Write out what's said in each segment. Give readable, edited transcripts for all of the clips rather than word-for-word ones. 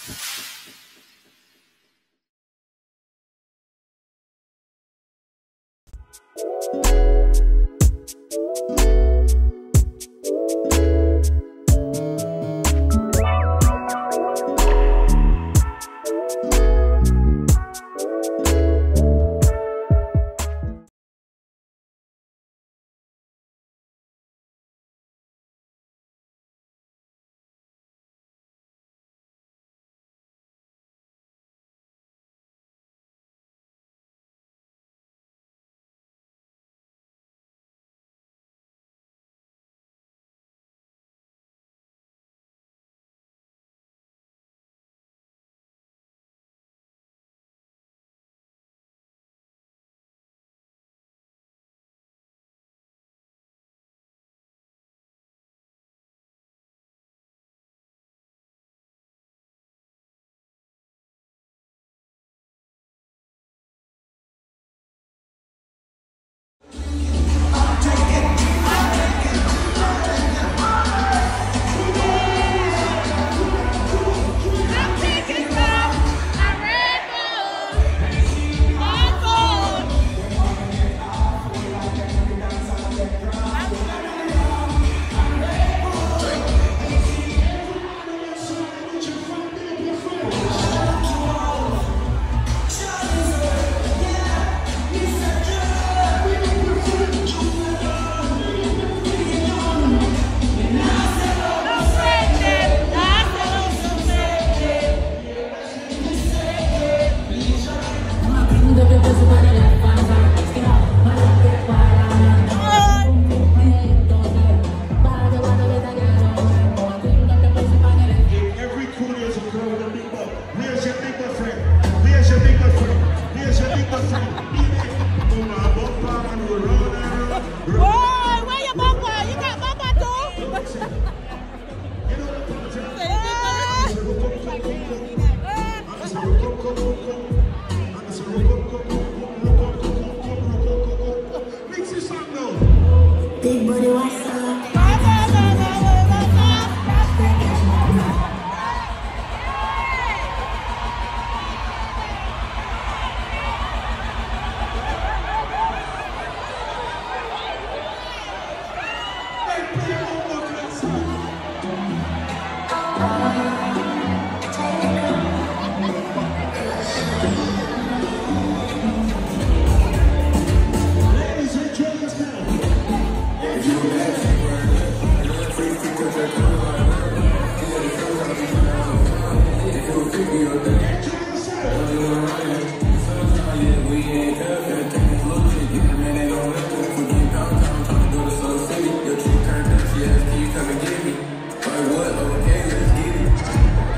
Come and get me. Like what? Okay, let's get it.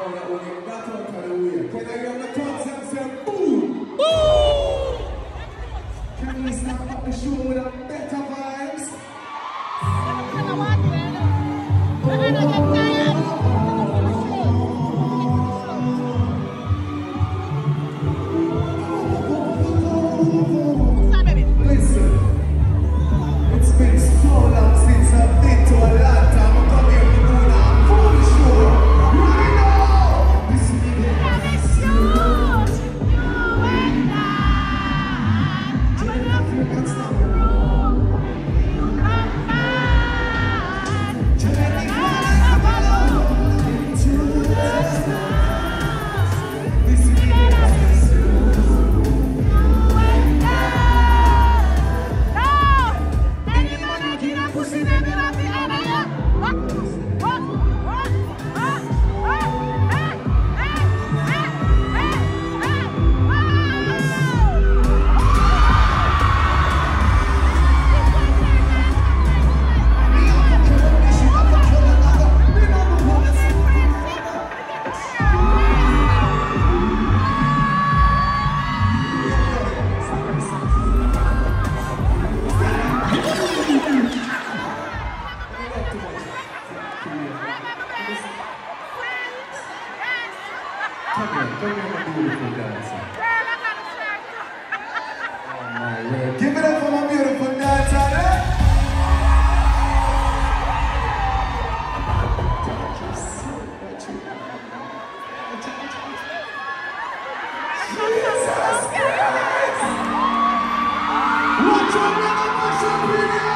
that we'll get that out of the way. Can I hear the thumbs and say boom? Boom! Can we start up the show with a better vibes? Listen, it's been so long since I've been to Atlanta. I'm coming here to do a full show. Right now! This is give it up for my beautiful dancer, Jesus Christ! Watch out, brother, watch out, video!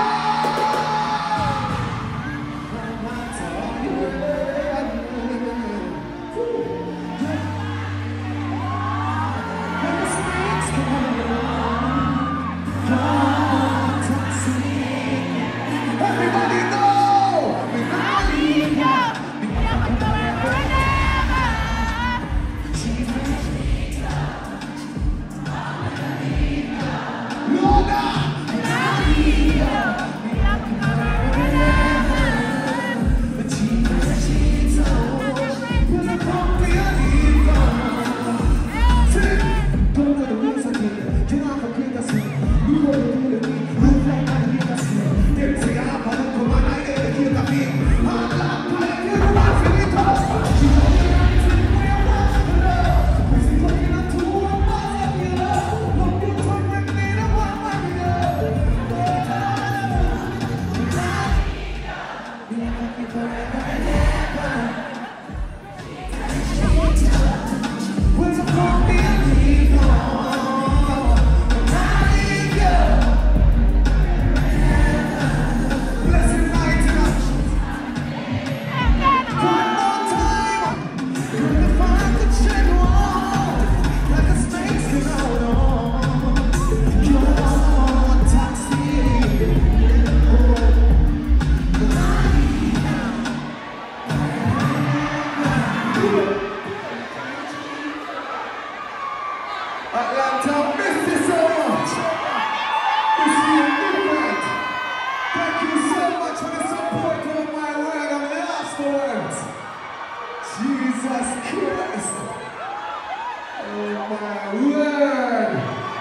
Atlanta, miss you so much. This is different. Thank you so much for the support of my word of the last words. Jesus Christ. Oh my word.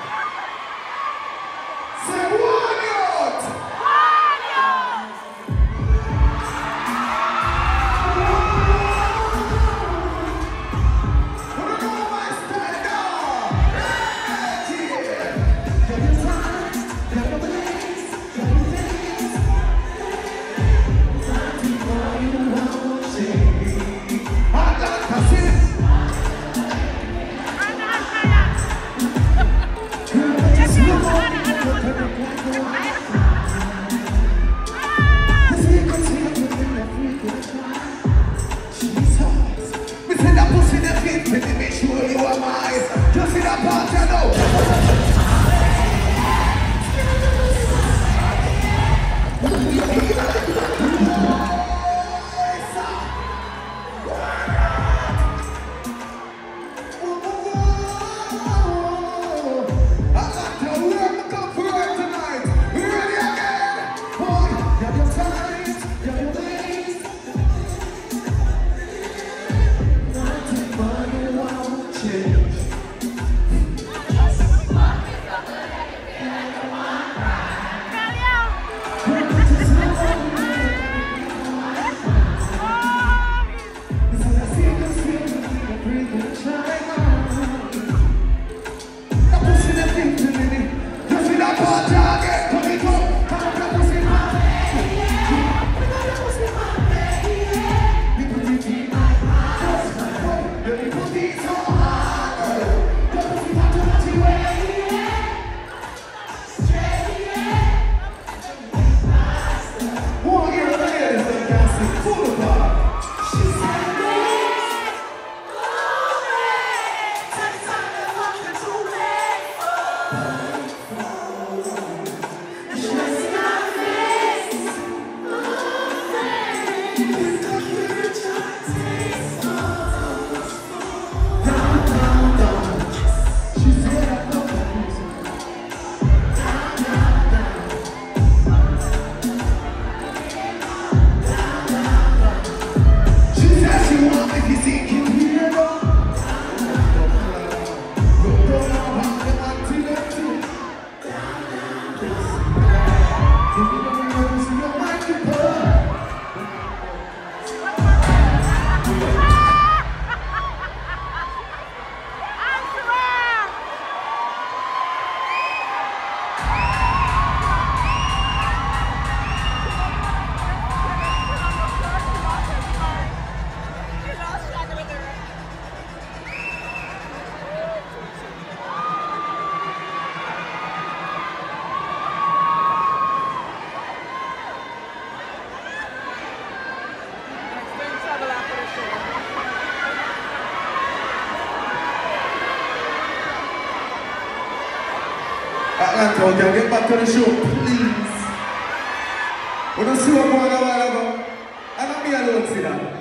Say one out. Atlanta, we can get back to the show, please. We don't see what going on a while ago. I don't be alone, see that.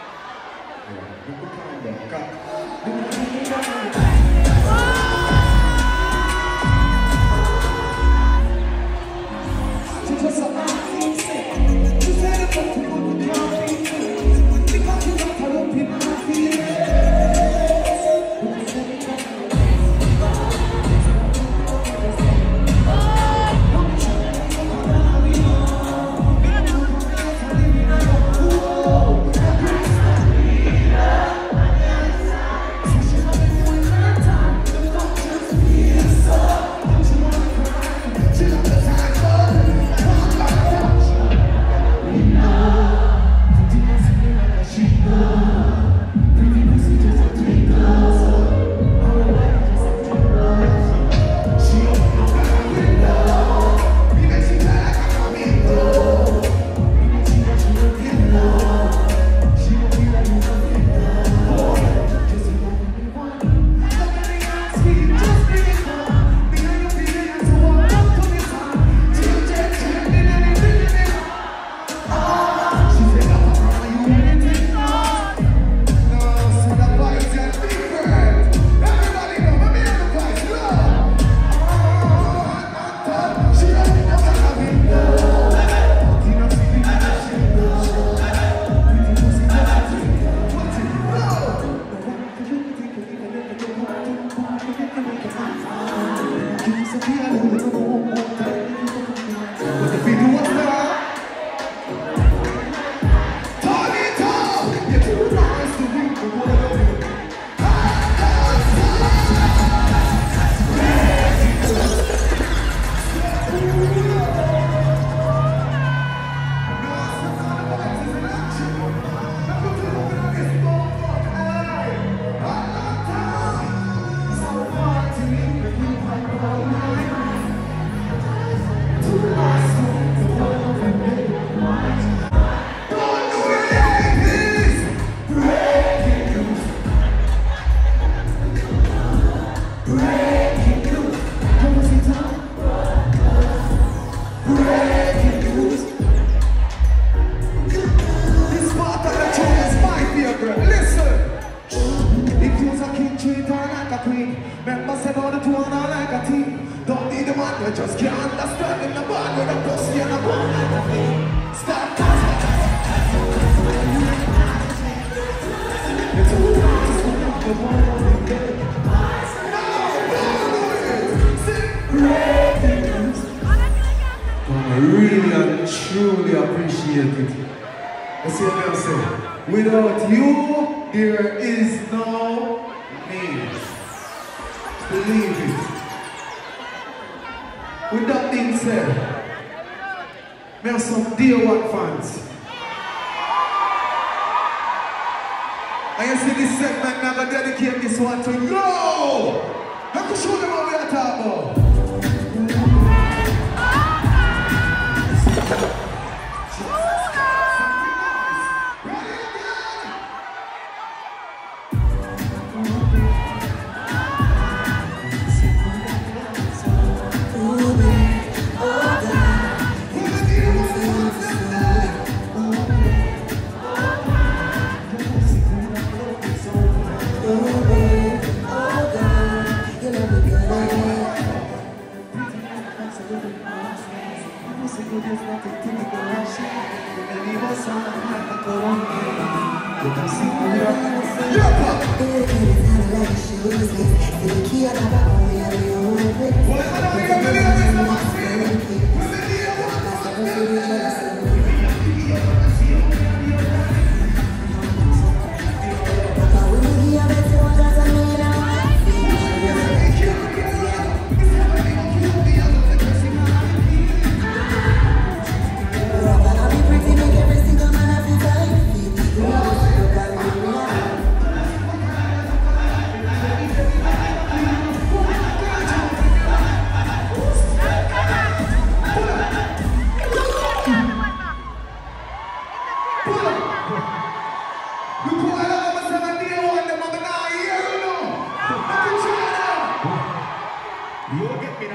Just can't understand in the band with a pussy and a bone. Stop. I really and truly appreciate it. I see what I'm saying. Without you, there is no me. Believe it. With that being said, we have some Dear What fans. And you see this segment, I'm going to dedicate this one to you. I can show them what we are talking about.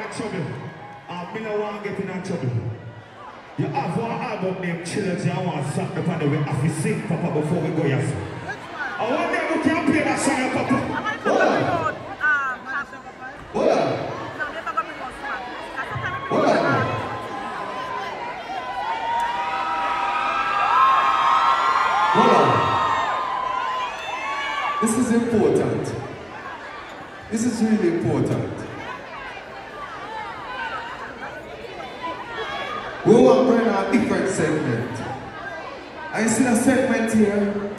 trouble. I don't want to get in trouble. You have one album named Children, I want to song the panel we have to sing, Papa, before we go yes. I want them to can play that song, Papa. Hold on. Hold on. Hold on. Hold on. This is important. This is really important. We want to bring a different segment. I see a segment here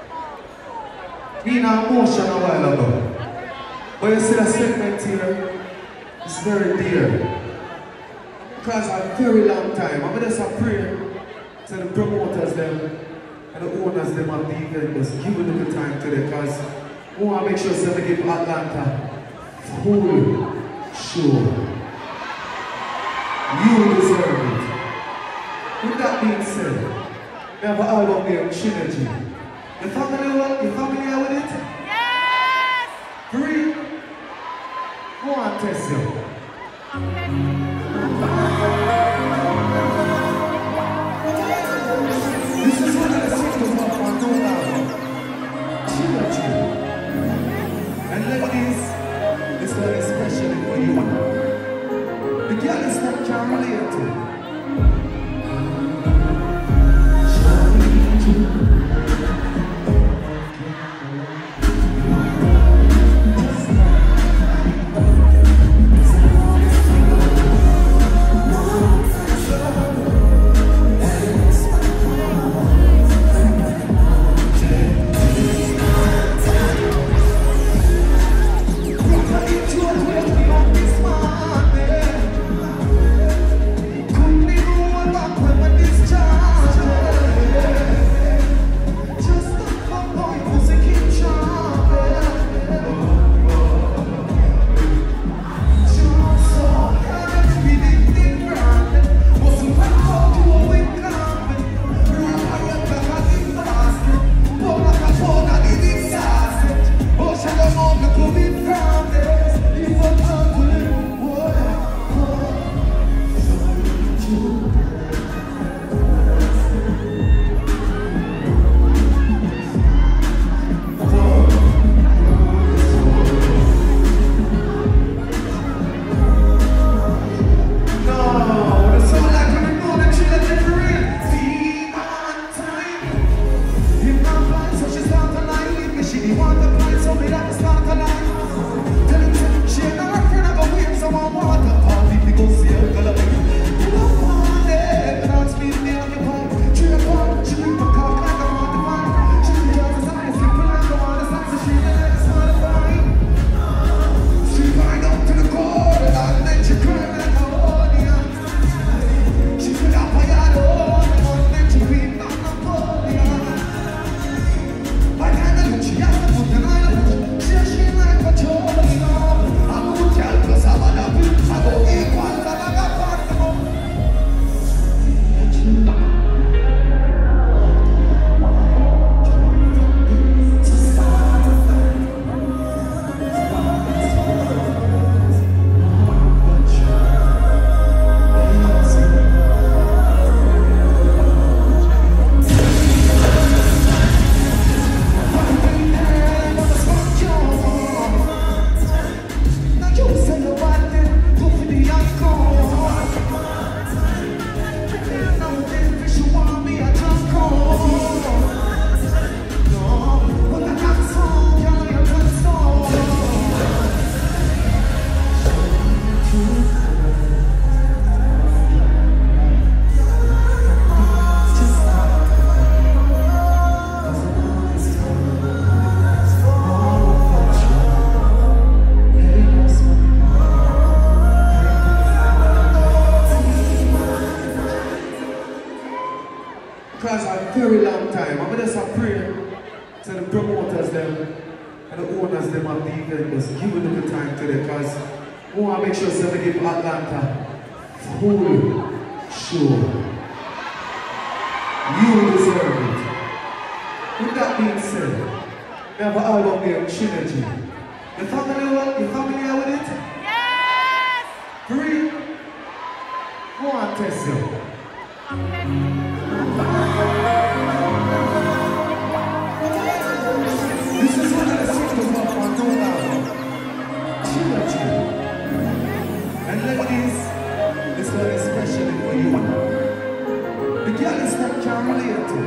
being a motion a while ago. But you see a segment here, it's very dear. Because a very long time, I'm just a prayer to the promoters them and the owners them of the event, just give a little time to them because we want to make sure that they give Atlanta full show. You deserve it. With that being said, we have an album named Trilogy. You familiar with it? Yes! Three. Go on, test you. This is one of the singles of my new album, Trilogy. And ladies, this one is especially for you. The girl is not can relate to. Because a very long time, I'm just a prayer to the promoters them and the owners them of the event, just give a little time to them because we want to make sure that they give Atlanta full show. You deserve it. With that being said, we have an album named Trilogy. You familiar with it? Yes! Three. test you. This is one of the singles off my new album, Trilogy. And ladies, this one is especially for you. The girl is not can relate to.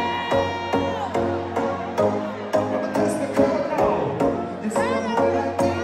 Like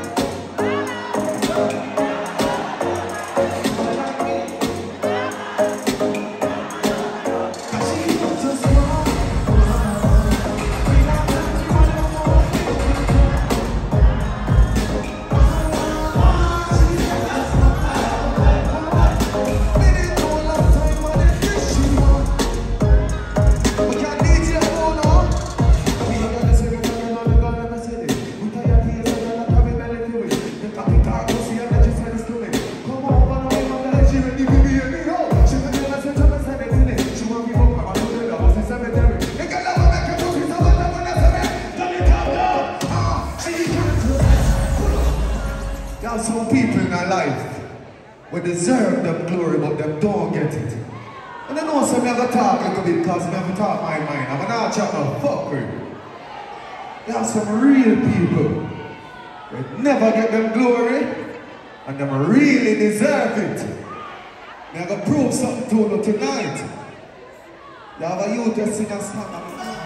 life, we deserve them glory, but them don't get it. And I know some never talk a little bit because I never talk my mind. I'm not chat no fuckery. There are some real people that never get them glory and them really deserve it. I'm going to prove something to you tonight. You have a youth that sing a song.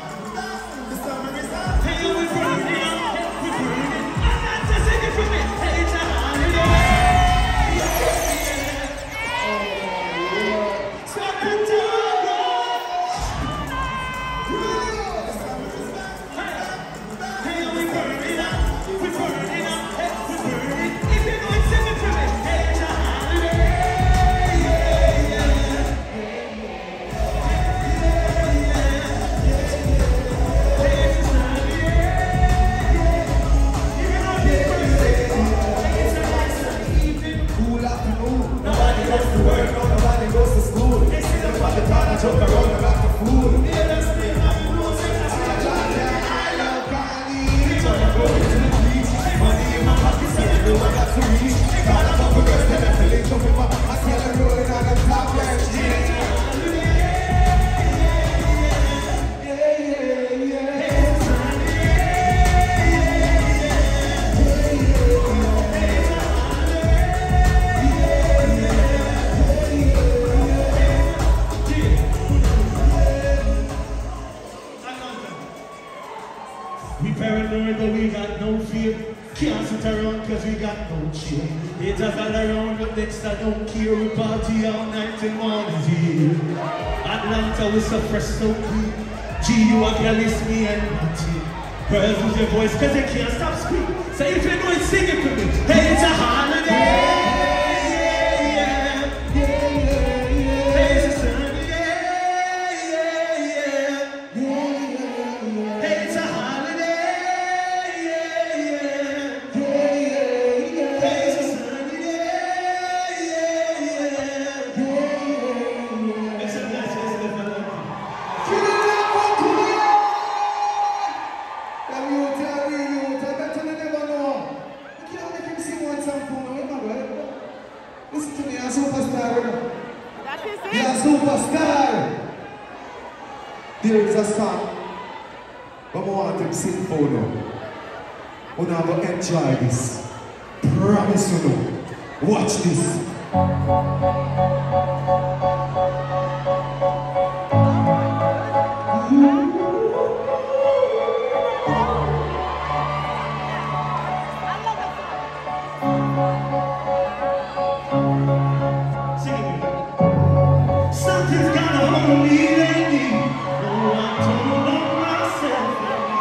We paranoid but we got no fear. Can't sit around cause we got no cheer. Haters all around but next I don't care. We party all night till morning's here. Atlanta we so fresh, so clean. G, you are list me and my team. Girls lose your voice cause they can't stop screaming. So if you know it, sing it for me. Hey, it's a holiday. Listen to me, I'm a superstar. You're a superstar. There is a song but I want to sing for you. We're not going to enjoy this. Promise you. Watch this. Something's gonna hold me lately. Oh, I don't know myself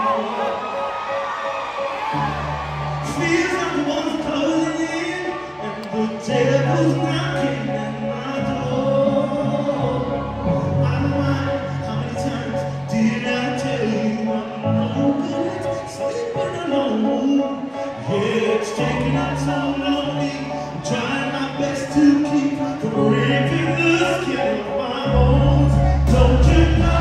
anymore. Feels like the walls closing in, and the devil's knocking at my door. I don't mind how many times did I tell you I'm no good at sleeping alone. Yeah, it's taking out so lonely. I'm trying my best to keep from ripping the skin off my bones. Don't you know?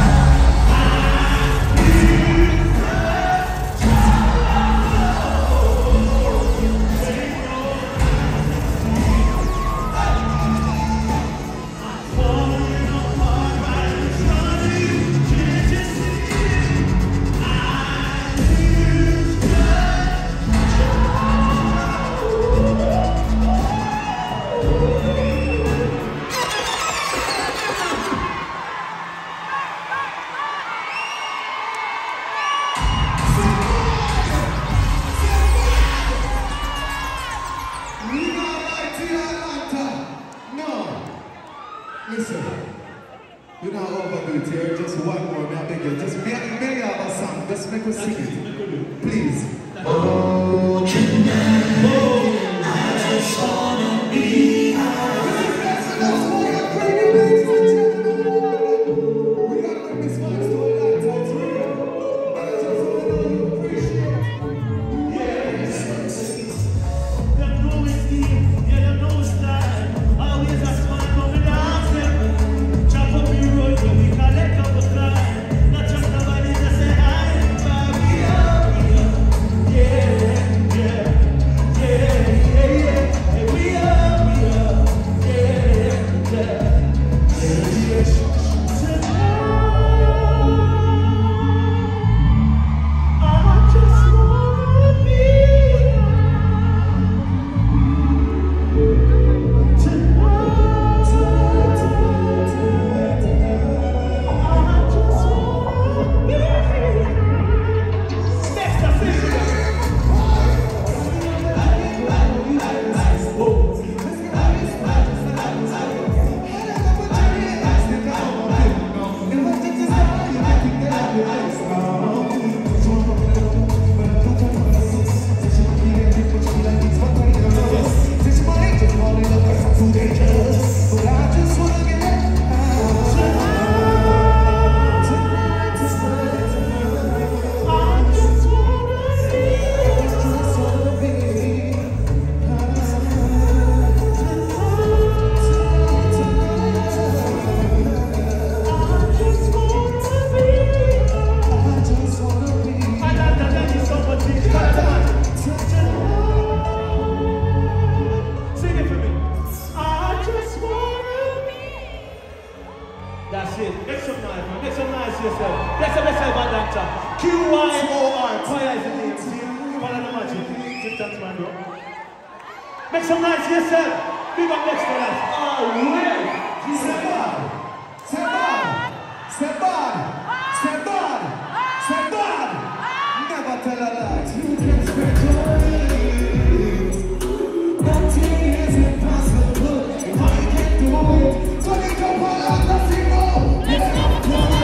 Listen, you're not overdo it here. Just one more, now beg you. Just make up a song. Just make us sing it. Please. Oh, tonight, I just wanna be that's why I'm bringing ladies and gentlemen. We gotta bring this man to a lot. That's real. I just wanna know you appreciate it. Yes. Them know it's deep, yeah, them know it's live. Always a smile coming down there. Chop up the road where we collect up the fly. Not just nobody just say hi, Bobby, yeah. bless yourself. Bless yourself, my doctor. QYOR. Choir is the name. Follow the magic. Sit down, man, bro. Make some noise for yourself. Big up next to us. Oh, well. Step on. Step on. Step on. Step on. Step on. Never tell a lie. You can spread your wings. Nothing is impossible. If I can do it, so they come all out the single. Let's go for it.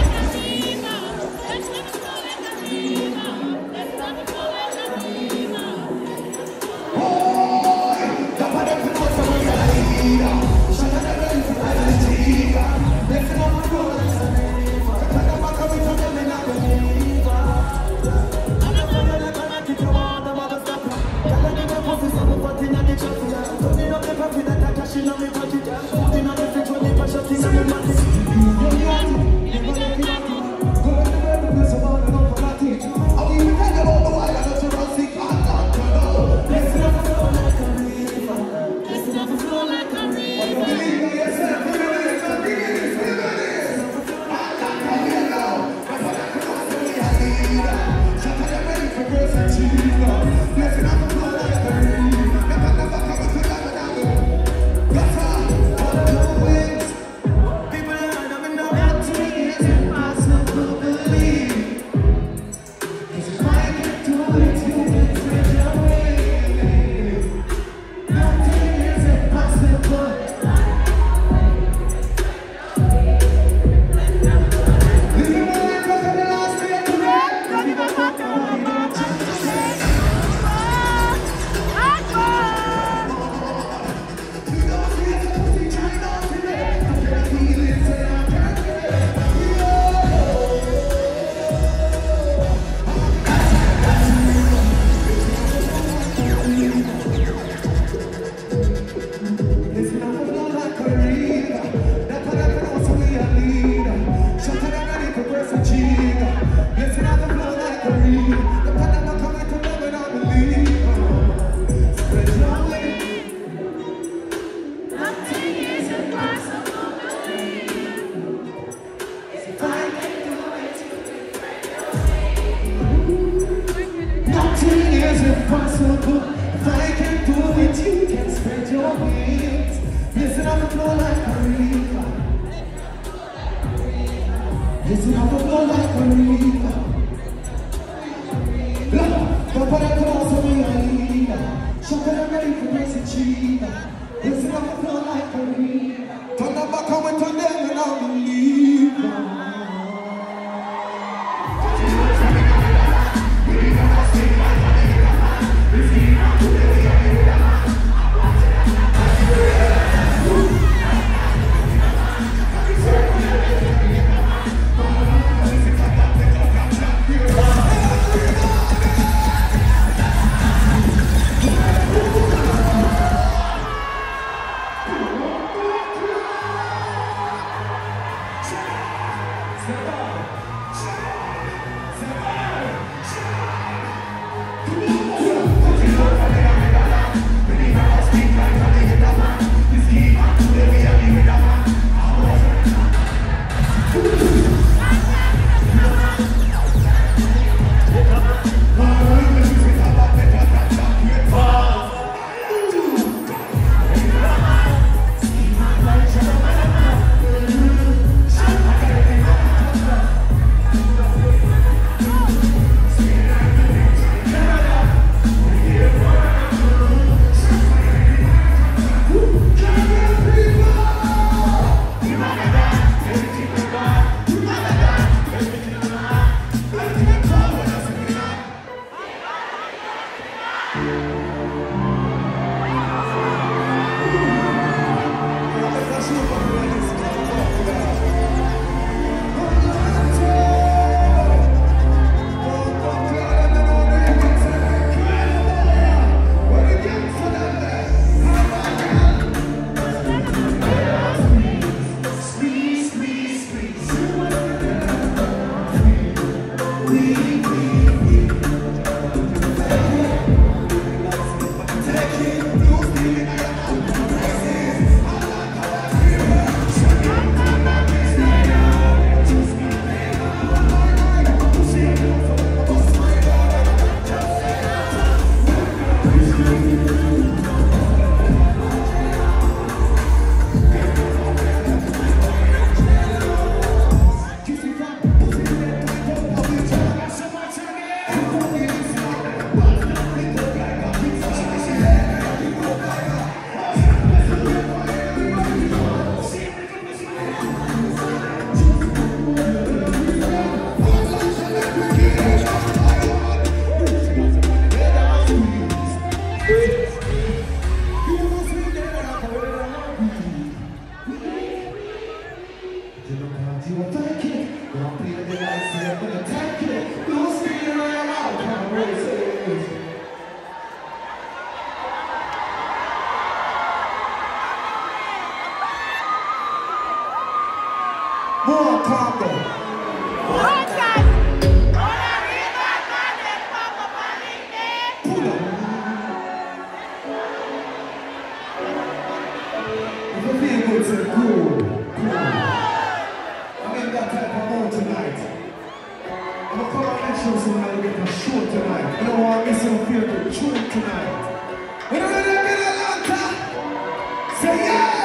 show somebody get a show tonight. I don't want to miss your favorite tune tonight. When I'm ready to get Atlanta, say yeah!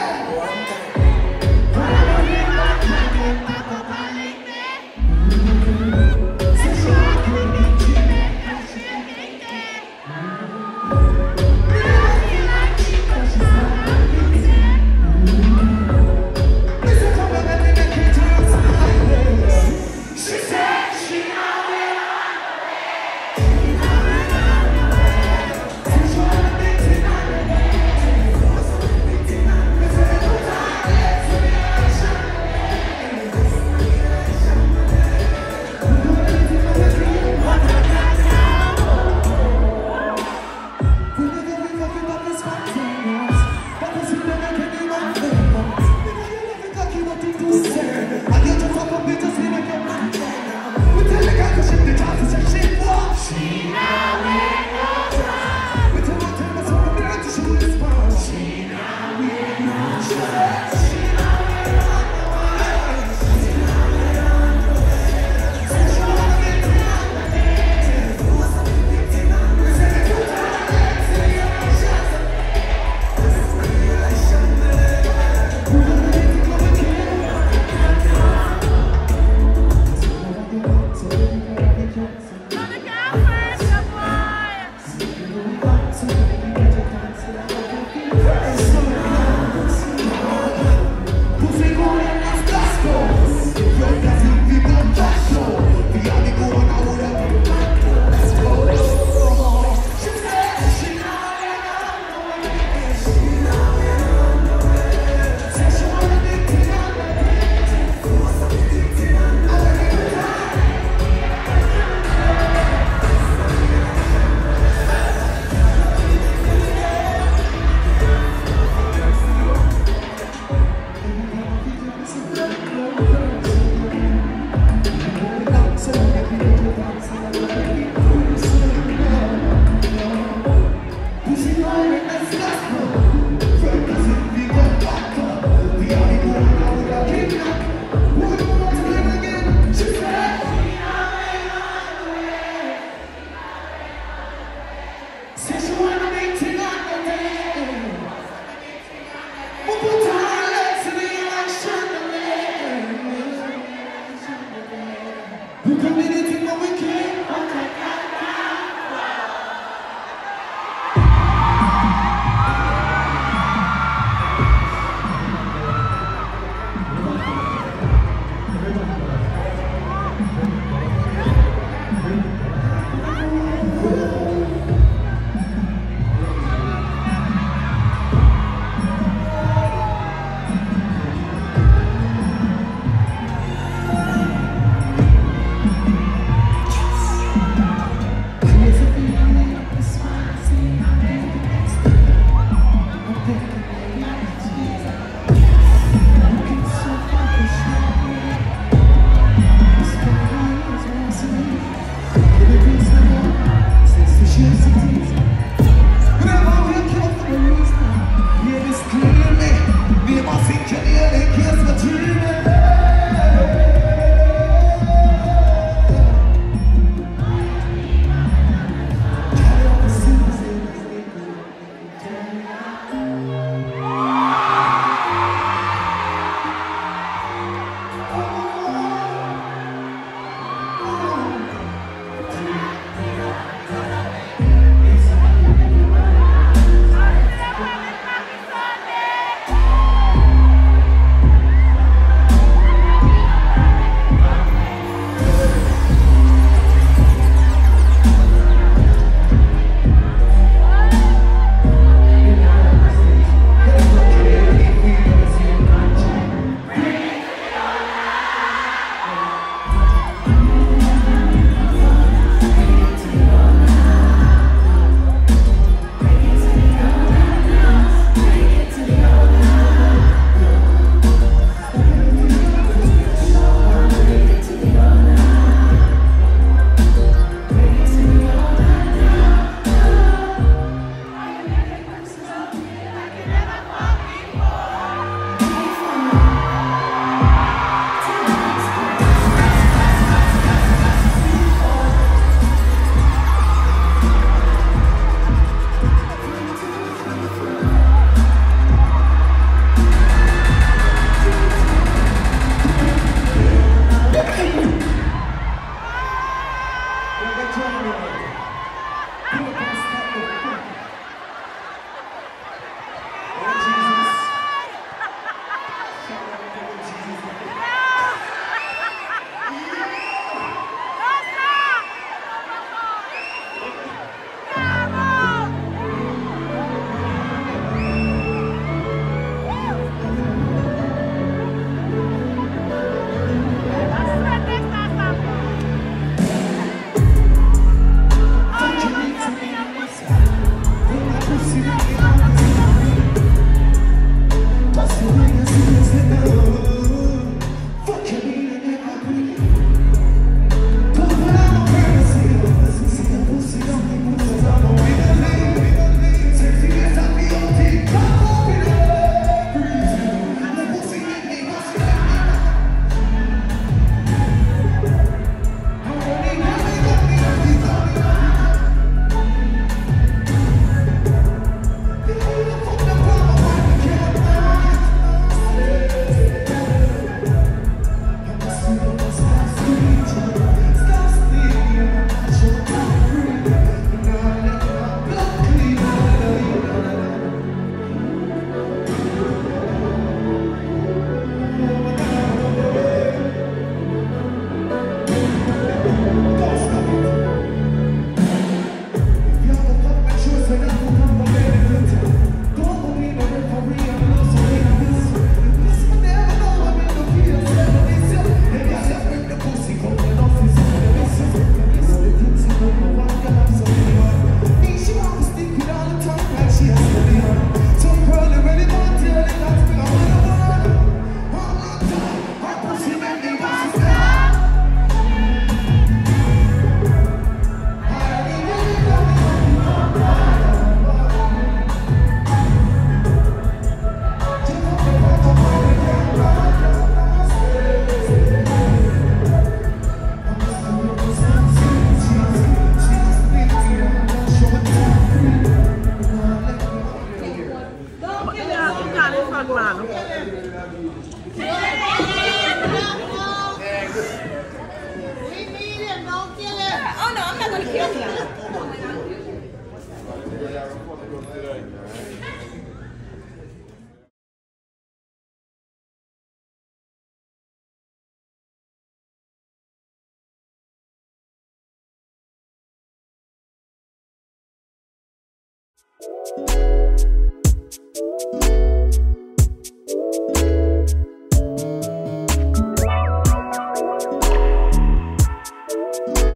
Oh no, I'm not going to kill him.